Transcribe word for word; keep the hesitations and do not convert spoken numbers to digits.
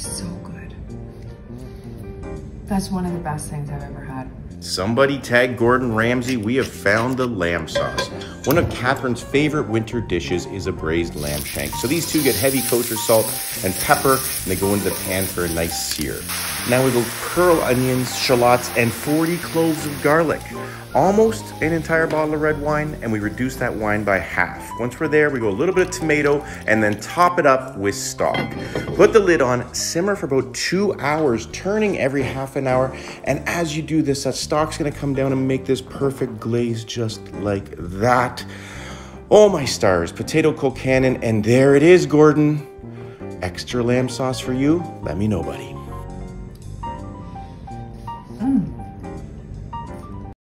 so good. That's one of the best things I've ever had. Somebody tag Gordon Ramsay, we have found the lamb sauce. One of Catherine's favorite winter dishes is a braised lamb shank. So these two get heavy kosher salt and pepper, and they go into the pan for a nice sear. Now we go pearl onions, shallots, and forty cloves of garlic. Almost an entire bottle of red wine, and we reduce that wine by half. Once we're there, we go a little bit of tomato, and then top it up with stock. Put the lid on, simmer for about two hours, turning every half an hour, and as you do this, that stock's gonna come down and make this perfect glaze just like that. Oh my stars, potato colcannon, and there it is, Gordon. Extra lamb sauce for you? Let me know, buddy.